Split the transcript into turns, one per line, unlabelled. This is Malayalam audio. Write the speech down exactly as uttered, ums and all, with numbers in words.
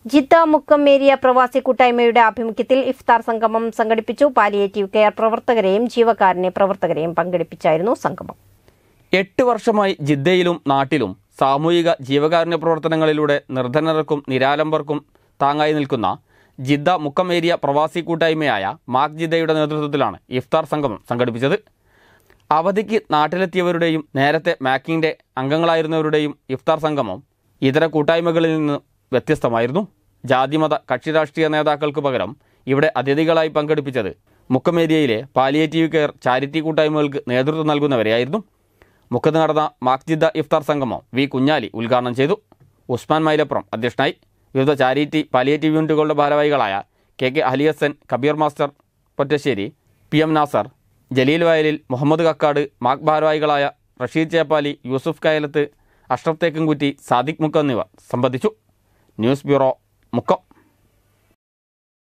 ജിദ്ദ മുക്കം ഏരിയ പ്രവാസി കൂട്ടായ്മയുടെ ആഭിമുഖ്യത്തിൽ ഇഫ്താർ സംഗമം സംഘടിപ്പിച്ചു. പാലിയേറ്റീവ് കെയർ പ്രവർത്തകരെയും ജീവകാരുണ്യ പ്രവർത്തകരെയും പങ്കെടുപ്പിച്ചായിരുന്നു സംഗമം.
എട്ട് വർഷമായി ജിദ്ദയിലും നാട്ടിലും സാമൂഹിക ജീവകാരുണ്യ പ്രവർത്തനങ്ങളിലൂടെ നിർധനർക്കും നിരാലംബർക്കും താങ്ങായി നിൽക്കുന്ന ജിദ്ദ മുക്കം ഏരിയ പ്രവാസി കൂട്ടായ്മയായ മാക് ജിദ്ദയുടെ നേതൃത്വത്തിലാണ് ഇഫ്താർ സംഗമം സംഘടിപ്പിച്ചത്. അവധിക്ക് നാട്ടിലെത്തിയവരുടെയും നേരത്തെ മാക്കിൻ്റെ അംഗങ്ങളായിരുന്നവരുടെയും ഇഫ്താർ സംഗമം ഇതര കൂട്ടായ്മകളിൽ നിന്ന് വ്യത്യസ്തമായിരുന്നു. ജാതിമത കക്ഷി രാഷ്ട്രീയ നേതാക്കൾക്ക് പകരം ഇവിടെ അതിഥികളായി പങ്കെടുപ്പിച്ചത് മുക്കം ഏരിയയിലെ പാലിയേറ്റീവ് കെയർ ചാരിറ്റി കൂട്ടായ്മകൾക്ക് നേതൃത്വം നൽകുന്നവരെയായിരുന്നു. മുക്കത്ത് നടന്ന മാക് ജിദ്ദ ഇഫ്താർ സംഗമം വി കുഞ്ഞാലി ഉദ്ഘാടനം ചെയ്തു. ഉസ്മാൻ മൈലപ്പുറം അധ്യക്ഷനായി. വിവിധ ചാരിറ്റി പാലിയേറ്റീവ് യൂണിറ്റുകളുടെ ഭാരവാഹികളായ K K Aliyasan, Kabeer master Pottassery, P M Nasar, Jaleel Vayalil, Muhammad Kakkad, Mac ഭാരവാഹികളായ റഷീദ് ചേപ്പാലി, യൂസുഫ് കയലത്ത്, അഷ്റഫ് തേക്കൻകുറ്റി, സാദിഖ് മുക്കം എന്നിവർ സംബന്ധിച്ചു. News bureau, Mukkam.